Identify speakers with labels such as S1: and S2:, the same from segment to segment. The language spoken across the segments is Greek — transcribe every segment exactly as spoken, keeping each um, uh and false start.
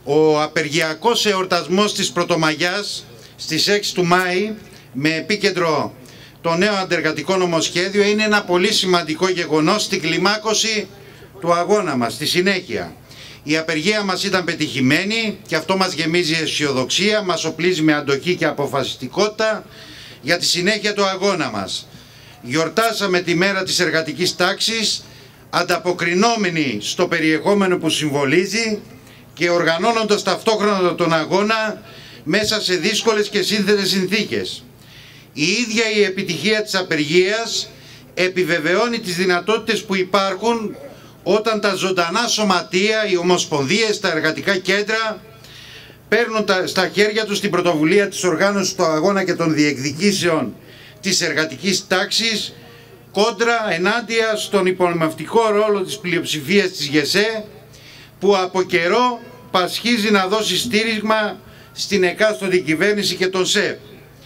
S1: Ο απεργιακός εορτασμός της Πρωτομαγιάς στις έξι του Μάη με επίκεντρο το νέο αντεργατικό νομοσχέδιο είναι ένα πολύ σημαντικό γεγονός στην κλιμάκωση του αγώνα μας. Στη συνέχεια, η απεργία μας ήταν πετυχημένη και αυτό μας γεμίζει αισιοδοξία, μας οπλίζει με αντοχή και αποφασιστικότητα για τη συνέχεια του αγώνα μας. Γιορτάσαμε τη μέρα της εργατικής τάξης, ανταποκρινόμενοι στο περιεχόμενο που συμβολίζει και οργανώνοντας ταυτόχρονα τον αγώνα μέσα σε δύσκολες και σύνθετες συνθήκες. Η ίδια η επιτυχία της απεργίας επιβεβαιώνει τις δυνατότητες που υπάρχουν όταν τα ζωντανά σωματεία, οι ομοσπονδίες, τα εργατικά κέντρα παίρνουν στα χέρια τους την πρωτοβουλία της οργάνωσης του αγώνα και των διεκδικήσεων της εργατικής τάξης κόντρα ενάντια στον υπονομευτικό ρόλο της πλειοψηφίας της ΓΕΣΕ, που από καιρό πασχίζει να δώσει στήριγμα στην εκάστοτε κυβέρνηση και τον ΣΕΠ.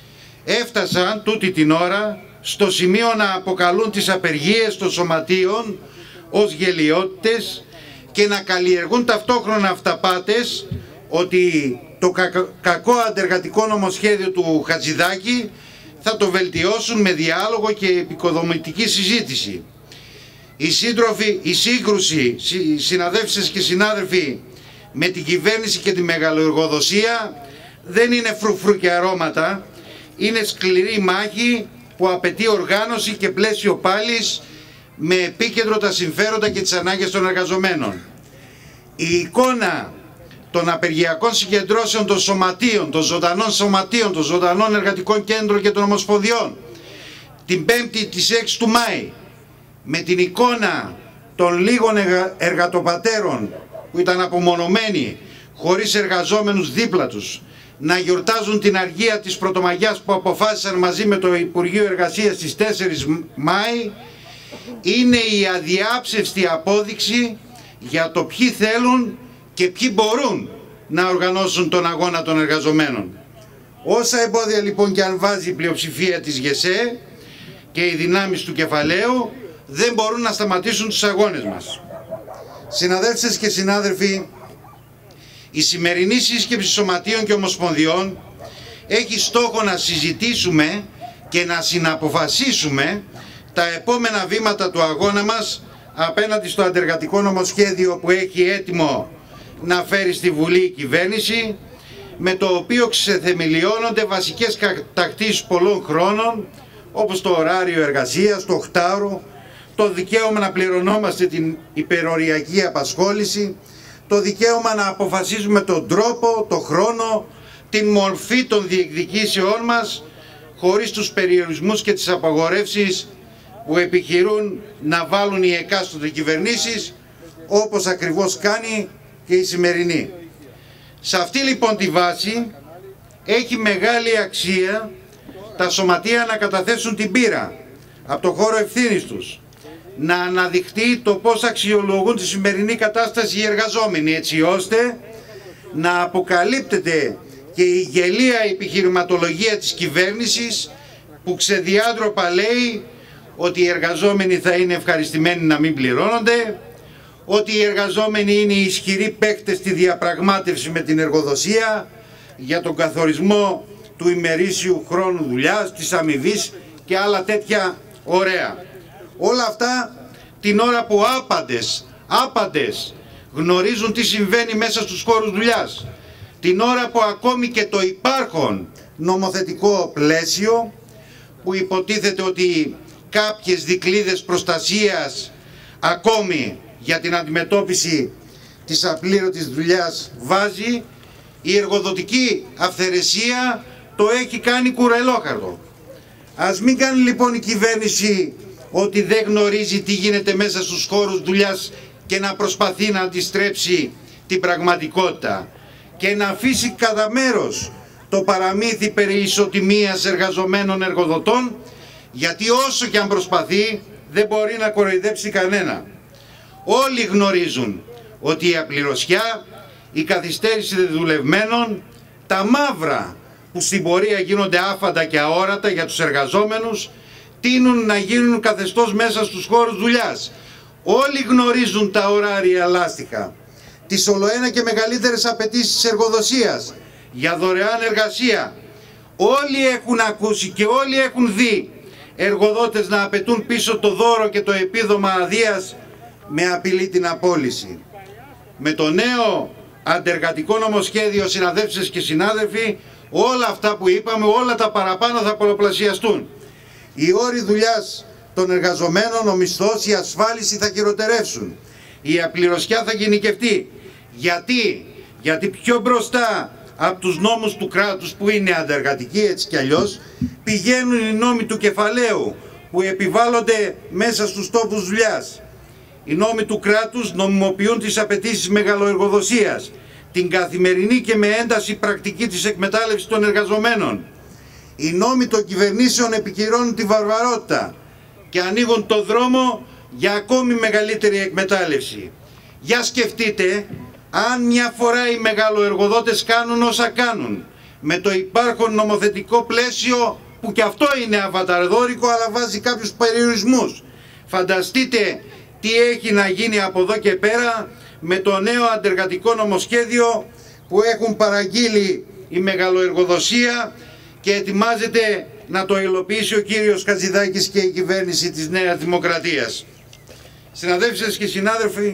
S1: Έφτασαν τούτη την ώρα στο σημείο να αποκαλούν τις απεργίες των σωματείων ως γελοιότητες και να καλλιεργούν ταυτόχρονα αυταπάτες ότι το κακό αντεργατικό νομοσχέδιο του Χατζηδάκη θα το βελτιώσουν με διάλογο και επικοδομητική συζήτηση. Η, σύντροφη, η σύγκρουση, συναδέλφισες και συνάδελφοι, με την κυβέρνηση και τη μεγαλοεργοδοσία δεν είναι φρουφρού και αρώματα, είναι σκληρή μάχη που απαιτεί οργάνωση και πλαίσιο πάλης με επίκεντρο τα συμφέροντα και τις ανάγκες των εργαζομένων. Η εικόνα των απεργιακών συγκεντρώσεων των σωματείων, των ζωντανών σωματείων, των ζωντανών εργατικών κέντρων και των ομοσπονδιών την πέμπτη της έξι του Μάη, με την εικόνα των λίγων εργατοπατέρων που ήταν απομονωμένοι, χωρίς εργαζόμενους δίπλα τους, να γιορτάζουν την αργία της Πρωτομαγιάς που αποφάσισαν μαζί με το Υπουργείο Εργασίας στις τέσσερις Μάη, είναι η αδιάψευστη απόδειξη για το ποιοι θέλουν και ποιοι μπορούν να οργανώσουν τον αγώνα των εργαζομένων. Όσα εμπόδια λοιπόν και αν βάζει η πλειοψηφία της ΓΕΣΕ και οι δυνάμεις του κεφαλαίου, δεν μπορούν να σταματήσουν τους αγώνες μας. Συναδέλφισες και συνάδελφοι, η σημερινή σύσκεψη σωματείων και ομοσπονδιών έχει στόχο να συζητήσουμε και να συναποφασίσουμε τα επόμενα βήματα του αγώνα μας απέναντι στο αντεργατικό νομοσχέδιο που έχει έτοιμο να φέρει στη Βουλή η κυβέρνηση, με το οποίο ξεθεμελιώνονται βασικές κατακτήσεις πολλών χρόνων, όπως το ωράριο εργασίας, το οχτάωρο, το δικαίωμα να πληρωνόμαστε την υπεροριακή απασχόληση, το δικαίωμα να αποφασίζουμε τον τρόπο, τον χρόνο, την μορφή των διεκδικήσεών μας, χωρίς τους περιορισμούς και τις απαγορεύσεις που επιχειρούν να βάλουν οι εκάστοτε κυβερνήσεις, όπως ακριβώς κάνει και η σημερινή. Σε αυτή λοιπόν τη βάση έχει μεγάλη αξία τα σωματεία να καταθέσουν την πείρα από το χώρο ευθύνης τους, να αναδειχτεί το πώς αξιολογούν τη σημερινή κατάσταση οι εργαζόμενοι, έτσι ώστε να αποκαλύπτεται και η γελία επιχειρηματολογία της κυβέρνησης που ξεδιάντροπα λέει ότι οι εργαζόμενοι θα είναι ευχαριστημένοι να μην πληρώνονται, ότι οι εργαζόμενοι είναι ισχυροί παίκτες στη διαπραγμάτευση με την εργοδοσία για τον καθορισμό του ημερήσιου χρόνου δουλειάς, της αμοιβής και άλλα τέτοια ωραία. Όλα αυτά την ώρα που άπαντες, άπαντες γνωρίζουν τι συμβαίνει μέσα στους χώρους δουλειάς, την ώρα που ακόμη και το υπάρχον νομοθετικό πλαίσιο που υποτίθεται ότι κάποιες δικλείδες προστασίας ακόμη για την αντιμετώπιση της απλήρωτης δουλειάς βάζει, η εργοδοτική αυθαιρεσία το έχει κάνει κουρελόχαρτο. Ας μην κάνει λοιπόν η κυβέρνηση ότι δεν γνωρίζει τι γίνεται μέσα στους χώρους δουλειάς και να προσπαθεί να αντιστρέψει την πραγματικότητα και να αφήσει κατά μέρος το παραμύθι περί ισοτιμίας εργαζομένων εργοδοτών, γιατί όσο και αν προσπαθεί δεν μπορεί να κοροϊδέψει κανένα. Όλοι γνωρίζουν ότι η απληρωσιά, η καθυστέρηση δουλευμένων, τα μαύρα που στην πορεία γίνονται άφαντα και αόρατα για τους εργαζόμενους, τείνουν να γίνουν καθεστώς μέσα στους χώρους δουλειάς. Όλοι γνωρίζουν τα ωράρια λάστιχα, τις ολοένα και μεγαλύτερες απαιτήσεις της εργοδοσίας για δωρεάν εργασία. Όλοι έχουν ακούσει και όλοι έχουν δει εργοδότες να απαιτούν πίσω το δώρο και το επίδομα αδείας με απειλή την απόλυση. Με το νέο αντεργατικό νομοσχέδιο, συναδέλφισες και συνάδελφοι, όλα αυτά που είπαμε, όλα τα παραπάνω θα πολλαπλασιαστούν. Οι όροι δουλειάς των εργαζομένων, ο μισθός, η ασφάλιση θα χειροτερεύσουν. Η απληρωσιά θα γενικευτεί. Γιατί, Γιατί πιο μπροστά από τους νόμους του κράτους που είναι αντεργατικοί έτσι κι αλλιώς, πηγαίνουν οι νόμοι του κεφαλαίου που επιβάλλονται μέσα στους τόπους δουλειάς. Οι νόμοι του κράτους νομιμοποιούν τις απαιτήσεις μεγαλοεργοδοσίας, την καθημερινή και με ένταση πρακτική της εκμετάλλευσης των εργαζομένων. Οι νόμοι των κυβερνήσεων επικυρώνουν τη βαρβαρότητα και ανοίγουν το δρόμο για ακόμη μεγαλύτερη εκμετάλλευση. Για σκεφτείτε αν μια φορά οι μεγαλοεργοδότες κάνουν όσα κάνουν με το υπάρχον νομοθετικό πλαίσιο που και αυτό είναι αβαταρδόρικο αλλά βάζει κάποιους περιορισμούς. Φανταστείτε τι έχει να γίνει από εδώ και πέρα με το νέο αντεργατικό νομοσχέδιο που έχουν παραγγείλει η μεγαλοεργοδοσία και ετοιμάζεται να το υλοποιήσει ο κύριος Χατζηδάκης και η κυβέρνηση της Νέας Δημοκρατίας. Συναδέλφισες και συνάδελφοι,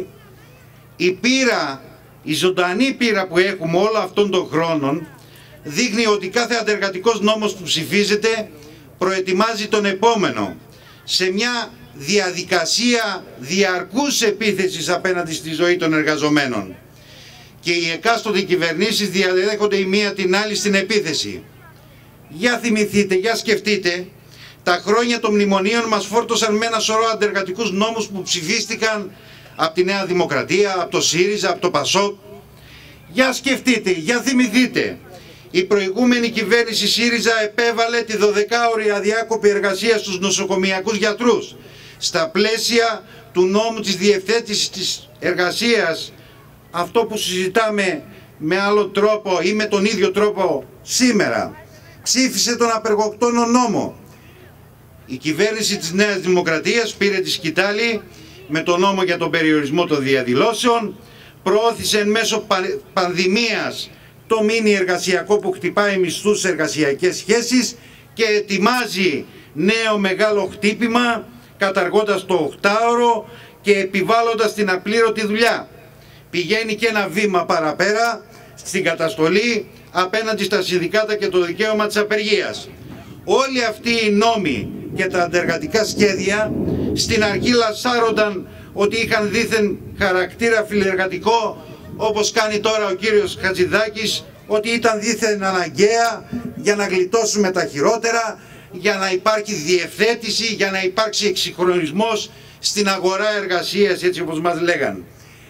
S1: η πείρα, η ζωντανή πείρα που έχουμε όλων αυτών των χρόνων δείχνει ότι κάθε αντεργατικός νόμος που ψηφίζεται προετοιμάζει τον επόμενο σε μια διαδικασία διαρκούς επίθεσης απέναντι στη ζωή των εργαζομένων. Και οι εκάστοτε κυβερνήσεις διαδέχονται η μία την άλλη στην επίθεση. Για θυμηθείτε, για σκεφτείτε, τα χρόνια των μνημονίων μας φόρτωσαν με ένα σωρό αντεργατικούς νόμους που ψηφίστηκαν από τη Νέα Δημοκρατία, από το ΣΥΡΙΖΑ, από το ΠΑΣΟΚ. Για σκεφτείτε, για θυμηθείτε. Η προηγούμενη κυβέρνηση ΣΥΡΙΖΑ επέβαλε τη δωδεκάωρη αδιάκοπη εργασία στους νοσοκομιακούς γιατρούς στα πλαίσια του νόμου της διευθέτησης της εργασίας, αυτό που συζητάμε με άλλο τρόπο ή με τον ίδιο τρόπο σήμερα. Ψήφισε τον απεργοκτόνο νόμο. Η κυβέρνηση της Νέας Δημοκρατίας πήρε τη σκητάλη με τον νόμο για τον περιορισμό των διαδηλώσεων, προώθησε εν μέσω πανδημίας το μίνι εργασιακό που χτυπάει μισθούς σε εργασιακές σχέσεις και ετοιμάζει νέο μεγάλο χτύπημα καταργώντας το οκτάωρο και επιβάλλοντας την απλήρωτη δουλειά. Πηγαίνει και ένα βήμα παραπέρα στην καταστολή απέναντι στα συνδικάτα και το δικαίωμα της απεργίας. Όλοι αυτοί οι νόμοι και τα αντεργατικά σχέδια στην αρχή λασάρονταν ότι είχαν δήθεν χαρακτήρα φιλεργατικό, όπως κάνει τώρα ο κύριος Χατζηδάκης, ότι ήταν δήθεν αναγκαία για να γλιτώσουμε τα χειρότερα, για να υπάρχει διευθέτηση, για να υπάρξει εξυγχρονισμός στην αγορά εργασίας, έτσι όπως μας λέγαν.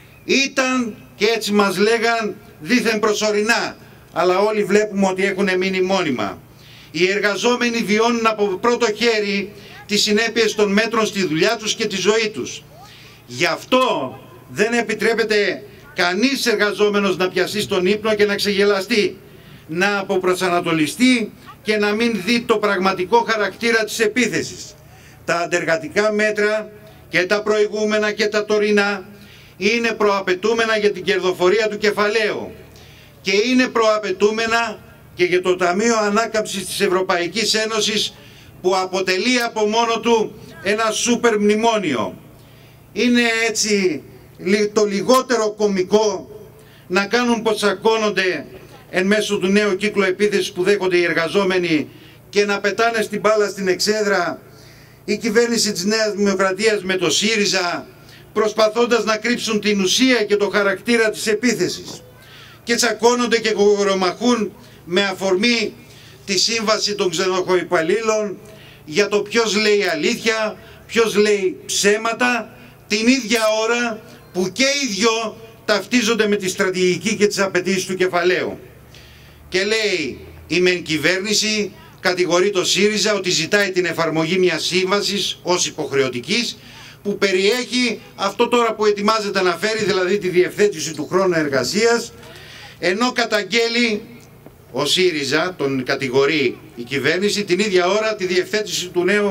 S1: Ήταν και έτσι μας λέγαν δήθεν προσωρινά, αλλά όλοι βλέπουμε ότι έχουν μείνει μόνιμα. Οι εργαζόμενοι βιώνουν από πρώτο χέρι τις συνέπειες των μέτρων στη δουλειά τους και τη ζωή τους. Γι' αυτό δεν επιτρέπεται κανείς εργαζόμενος να πιαστεί στον ύπνο και να ξεγελαστεί, να αποπροσανατολιστεί και να μην δει το πραγματικό χαρακτήρα της επίθεσης. Τα αντεργατικά μέτρα και τα προηγούμενα και τα τωρινά είναι προαπαιτούμενα για την κερδοφορία του κεφαλαίου και είναι προαπαιτούμενα και για το Ταμείο Ανάκαμψης της Ευρωπαϊκής Ένωσης που αποτελεί από μόνο του ένα σούπερ μνημόνιο. Είναι έτσι το λιγότερο κωμικό να κάνουν πως τσακώνονται εν μέσω του νέου κύκλου επίθεσης που δέχονται οι εργαζόμενοι και να πετάνε στην μπάλα στην εξέδρα η κυβέρνηση της Νέας Δημοκρατίας με το ΣΥΡΙΖΑ, προσπαθώντας να κρύψουν την ουσία και το χαρακτήρα της επίθεσης. Και τσακώνονται και γογορομαχούν με αφορμή τη σύμβαση των ξενοχοϊπαλλήλων για το ποιος λέει αλήθεια, ποιος λέει ψέματα, την ίδια ώρα που και οι δυο ταυτίζονται με τη στρατηγική και τις απαιτήσεις του κεφαλαίου. Και λέει η μεν κυβέρνηση, κατηγορεί το ΣΥΡΙΖΑ ότι ζητάει την εφαρμογή μιας σύμβασης ως υποχρεωτικής που περιέχει αυτό τώρα που ετοιμάζεται να φέρει, δηλαδή τη διευθέτηση του χρόνου εργασίας, ενώ καταγγέλει ο ΣΥΡΙΖΑ, τον κατηγορεί η κυβέρνηση, την ίδια ώρα τη διευθέτηση του νέου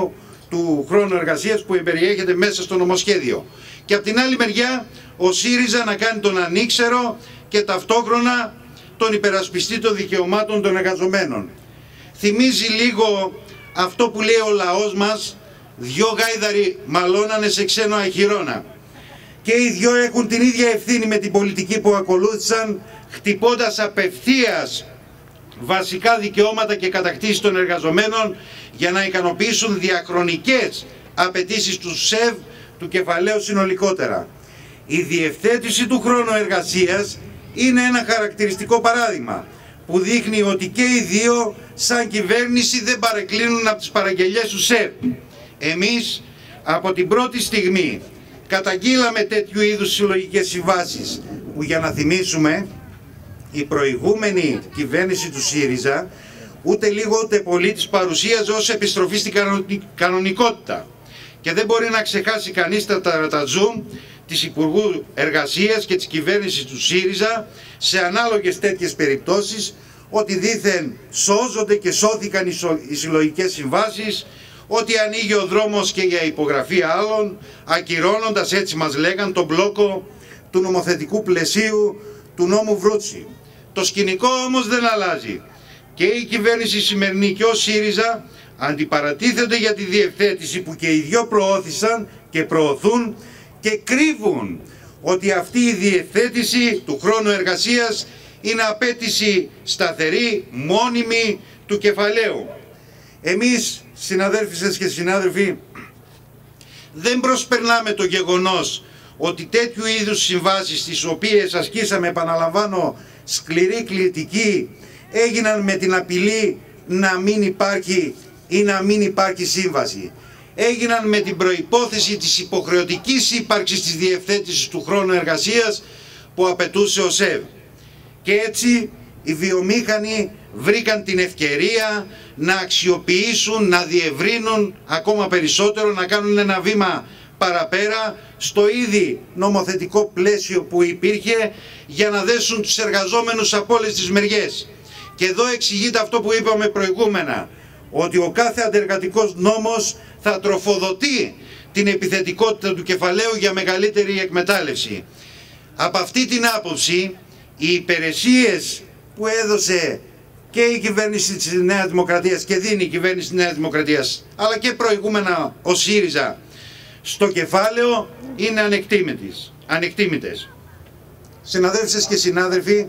S1: του χρόνου εργασίας που περιέχεται μέσα στο νομοσχέδιο. Και από την άλλη μεριά ο ΣΥΡΙΖΑ να κάνει τον ανήξερο και ταυτόχρονα τον υπερασπιστή των δικαιωμάτων των εργαζομένων. Θυμίζει λίγο αυτό που λέει ο λαός μας, δυο γάιδαροι μαλώνανε σε ξένο αχυρώνα. Και οι δυο έχουν την ίδια ευθύνη με την πολιτική που ακολούθησαν, χτυπώντας απευθείας βασικά δικαιώματα και κατακτήσεις των εργαζομένων για να ικανοποιήσουν διαχρονικές απαιτήσεις του ΣΕΒ, του κεφαλαίου συνολικότερα. Η διευθέτηση του χρόνου εργασίας είναι ένα χαρακτηριστικό παράδειγμα που δείχνει ότι και οι δύο σαν κυβέρνηση δεν παρεκκλίνουν από τις παραγγελίες του ΣΕΒ. Εμείς από την πρώτη στιγμή καταγγείλαμε τέτοιου είδους συλλογικές συμβάσεις που, για να θυμίσουμε, η προηγούμενη κυβέρνηση του ΣΥΡΙΖΑ ούτε λίγο ούτε πολύ τις παρουσίαζε ως επιστροφή στην κανονικότητα. Και δεν μπορεί να ξεχάσει κανείς τα ταρατατζούμ της Υπουργού Εργασίας και της κυβέρνησης του ΣΥΡΙΖΑ σε ανάλογες τέτοιες περιπτώσεις, ότι δήθεν σώζονται και σώθηκαν οι συλλογικές συμβάσεις, ότι ανοίγει ο δρόμος και για υπογραφή άλλων, ακυρώνοντας, έτσι μας λέγαν, τον μπλόκο του νομοθετικού πλαισίου του νόμου Βρούτση. Το σκηνικό όμως δεν αλλάζει. Και η κυβέρνηση σημερινή και ο ΣΥΡΙΖΑ αντιπαρατίθενται για τη διευθέτηση που και οι δυο προώθησαν και προωθούν και κρύβουν ότι αυτή η διευθέτηση του χρόνου εργασίας είναι απέτηση σταθερή, μόνιμη του κεφαλαίου. Εμείς, συναδέλφισες και συνάδελφοι, δεν προσπερνάμε το γεγονός ότι τέτοιου είδους συμβάσεις, τις οποίες ασκήσαμε, επαναλαμβάνω, σκληρή κριτική, έγιναν με την απειλή να μην υπάρχει ή να μην υπάρχει σύμβαση. Έγιναν με την προϋπόθεση της υποχρεωτικής ύπαρξης της διευθέτησης του χρόνου εργασίας που απαιτούσε ο ΣΕΒ. Και έτσι οι βιομήχανοι βρήκαν την ευκαιρία να αξιοποιήσουν, να διευρύνουν ακόμα περισσότερο, να κάνουν ένα βήμα παραπέρα στο ήδη νομοθετικό πλαίσιο που υπήρχε για να δέσουν τους εργαζόμενους από όλες τις μεριές. Και εδώ εξηγείται αυτό που είπαμε προηγούμενα, ότι ο κάθε αντεργατικός νόμος θα τροφοδοτεί την επιθετικότητα του κεφαλαίου για μεγαλύτερη εκμετάλλευση. Από αυτή την άποψη, οι υπηρεσίες που έδωσε και η κυβέρνηση της Νέας Δημοκρατίας και δίνει η κυβέρνηση της Νέας Δημοκρατίας, αλλά και προηγούμενα ο ΣΥΡΙΖΑ στο κεφάλαιο, είναι ανεκτήμητες. Συναδέλφισες και συνάδελφοι,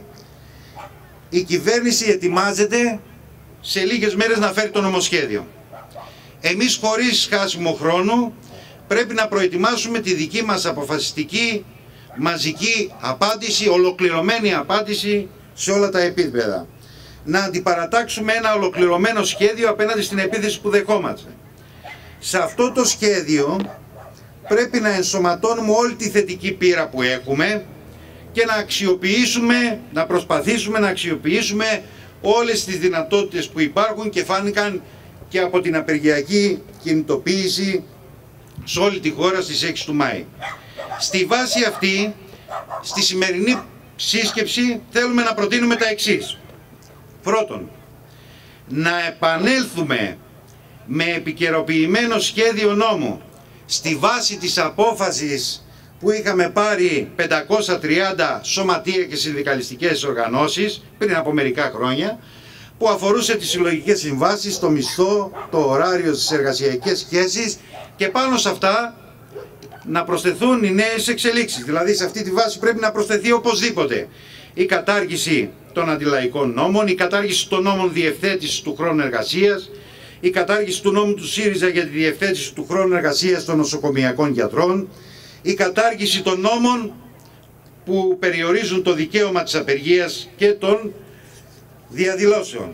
S1: η κυβέρνηση ετοιμάζεται σε λίγες μέρες να φέρει το νομοσχέδιο. Εμείς, χωρίς χάσιμο χρόνου, πρέπει να προετοιμάσουμε τη δική μας αποφασιστική, μαζική απάντηση, ολοκληρωμένη απάντηση σε όλα τα επίπεδα. Να αντιπαρατάξουμε ένα ολοκληρωμένο σχέδιο απέναντι στην επίθεση που δεχόμαστε. Σε αυτό το σχέδιο πρέπει να ενσωματώνουμε όλη τη θετική πείρα που έχουμε και να αξιοποιήσουμε, να προσπαθήσουμε να αξιοποιήσουμε όλες τις δυνατότητες που υπάρχουν και φάνηκαν και από την απεργιακή κινητοποίηση σε όλη τη χώρα στις έξι του Μάη. Στη βάση αυτή, στη σημερινή σύσκεψη, θέλουμε να προτείνουμε τα εξής. Πρώτον, να επανέλθουμε με επικαιροποιημένο σχέδιο νόμου στη βάση της απόφασης που είχαμε πάρει πεντακόσια τριάντα σωματεία και συνδικαλιστικές οργανώσεις πριν από μερικά χρόνια, που αφορούσε τις συλλογικές συμβάσεις, το μισθό, το ωράριο, τις εργασιακές σχέσεις, και πάνω σε αυτά να προσθεθούν οι νέες εξελίξεις. Δηλαδή σε αυτή τη βάση πρέπει να προσθεθεί οπωσδήποτε η κατάργηση των αντιλαϊκών νόμων, η κατάργηση των νόμων διευθέτησης του χρόνου εργασίας, η κατάργηση του νόμου του ΣΥΡΙΖΑ για τη διευθέτηση του χρόνου εργασίας των νοσοκομειακών γιατρών, η κατάργηση των νόμων που περιορίζουν το δικαίωμα της απεργίας και των διαδηλώσεων.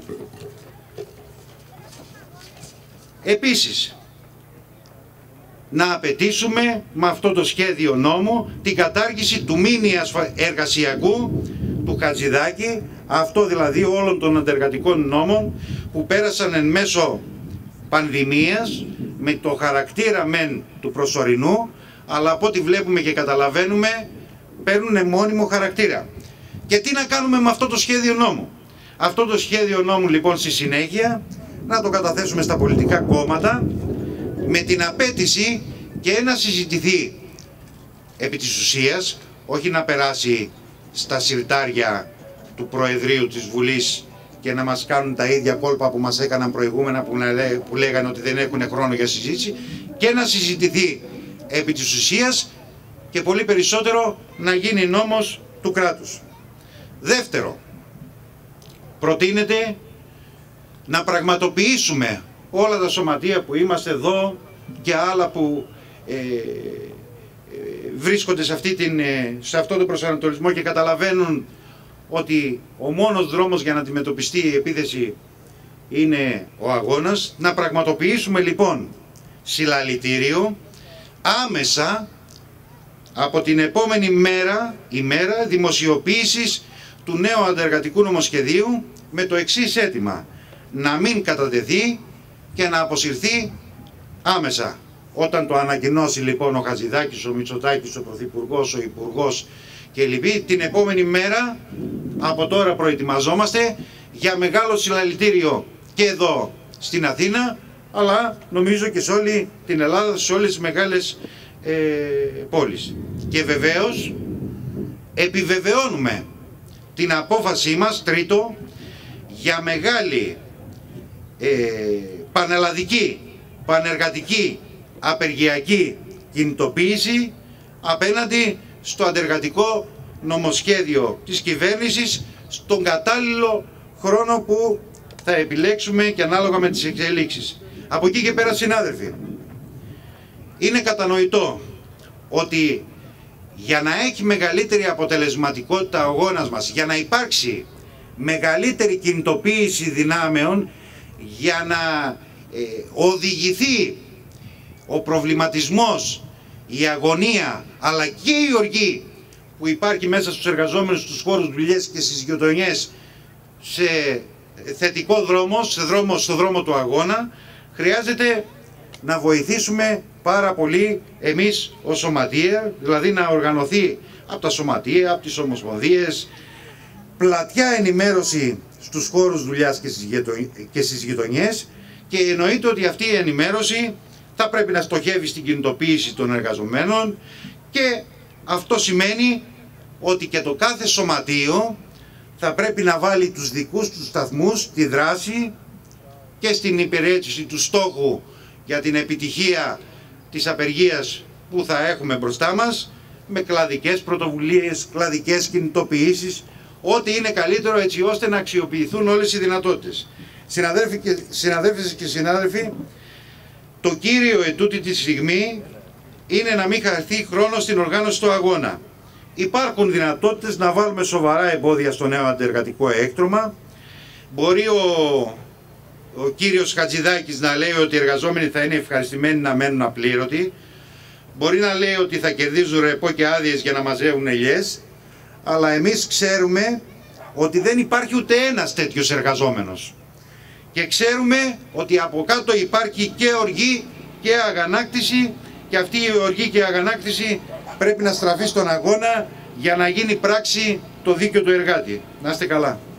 S1: Επίσης, να απαιτήσουμε με αυτό το σχέδιο νόμου την κατάργηση του μίνι εργασιακού του Χατζηδάκη, αυτό δηλαδή όλων των αντεργατικών νόμων που πέρασαν εν μέσω πανδημίας με το χαρακτήρα μεν του προσωρινού, αλλά από ό,τι βλέπουμε και καταλαβαίνουμε παίρνουν μόνιμο χαρακτήρα. Και τι να κάνουμε με αυτό το σχέδιο νόμου? Αυτό το σχέδιο νόμου λοιπόν στη συνέχεια να το καταθέσουμε στα πολιτικά κόμματα με την απέτηση και να συζητηθεί επί της ουσίας, όχι να περάσει στα συρτάρια του Προεδρείου της Βουλής και να μας κάνουν τα ίδια κόλπα που μας έκαναν προηγούμενα, που, λέ, που λέγανε ότι δεν έχουν χρόνο για συζήτηση, και να συζητηθεί επί της ουσίας και πολύ περισσότερο να γίνει νόμος του κράτους. Δεύτερο, προτείνεται να πραγματοποιήσουμε όλα τα σωματεία που είμαστε εδώ και άλλα που ε, ε, βρίσκονται σε, αυτή την, ε, σε αυτό το προσανατολισμό και καταλαβαίνουν ότι ο μόνος δρόμος για να αντιμετωπιστεί η επίθεση είναι ο αγώνας. Να πραγματοποιήσουμε λοιπόν συλλαλητήριο άμεσα από την επόμενη μέρα, ημέρα δημοσιοποίησης του νέου αντεργατικού νομοσχεδίου, με το εξής αίτημα: να μην κατατεθεί και να αποσυρθεί άμεσα. Όταν το ανακοινώσει λοιπόν ο Χατζηδάκης, ο Μητσοτάκης, ο Πρωθυπουργός, ο Υπουργός και λοιποί, την επόμενη μέρα από τώρα προετοιμαζόμαστε για μεγάλο συλλαλητήριο και εδώ στην Αθήνα, αλλά νομίζω και σε όλη την Ελλάδα, σε όλες τις μεγάλες ε, πόλεις. Και βεβαίως επιβεβαιώνουμε την απόφασή μας, τρίτο, για μεγάλη ε, πανελλαδική, πανεργατική, απεργιακή κινητοποίηση απέναντι στο αντεργατικό νομοσχέδιο της κυβέρνησης στον κατάλληλο χρόνο που θα επιλέξουμε και ανάλογα με τις εξελίξεις. Από εκεί και πέρα, συνάδελφοι, είναι κατανοητό ότι για να έχει μεγαλύτερη αποτελεσματικότητα ο αγώνας μας, για να υπάρξει μεγαλύτερη κινητοποίηση δυνάμεων, για να ε, οδηγηθεί ο προβληματισμός, η αγωνία αλλά και η οργή που υπάρχει μέσα στους εργαζόμενους, στους χώρους δουλειές και στις γειτονιές σε θετικό δρόμο, σε δρόμο, στο δρόμο του αγώνα, χρειάζεται να βοηθήσουμε πάρα πολύ εμείς ως σωματεία, δηλαδή να οργανωθεί από τα σωματεία, από τις ομοσπονδίες, πλατιά ενημέρωση στους χώρους δουλειάς και στις γειτονιές, και εννοείται ότι αυτή η ενημέρωση θα πρέπει να στοχεύει στην κινητοποίηση των εργαζομένων, και αυτό σημαίνει ότι και το κάθε σωματείο θα πρέπει να βάλει τους δικούς του σταθμούς, τη δράση και στην υπηρέτηση του στόχου για την επιτυχία της απεργίας που θα έχουμε μπροστά μας, με κλαδικές πρωτοβουλίες, κλαδικές κινητοποιήσεις, ό,τι είναι καλύτερο, έτσι ώστε να αξιοποιηθούν όλες οι δυνατότητες. Συναδέλφοι και, συναδέλφες και συνάδελφοι, το κύριο ετούτη τη στιγμή είναι να μην χαθεί χρόνο στην οργάνωση του αγώνα. Υπάρχουν δυνατότητες να βάλουμε σοβαρά εμπόδια στο νέο αντεργατικό έκτρωμα. Μπορεί ο, ο κύριος Χατζηδάκης να λέει ότι οι εργαζόμενοι θα είναι ευχαριστημένοι να μένουν απλήρωτοι. Μπορεί να λέει ότι θα κερδίζουν ρεπό και άδειες για να μαζεύουν ελιές. Αλλά εμείς ξέρουμε ότι δεν υπάρχει ούτε ένας τέτοιος εργαζόμενος. Και ξέρουμε ότι από κάτω υπάρχει και οργή και αγανάκτηση, και αυτή η οργή και η αγανάκτηση πρέπει να στραφεί στον αγώνα για να γίνει πράξη το δίκαιο του εργάτη. Να είστε καλά.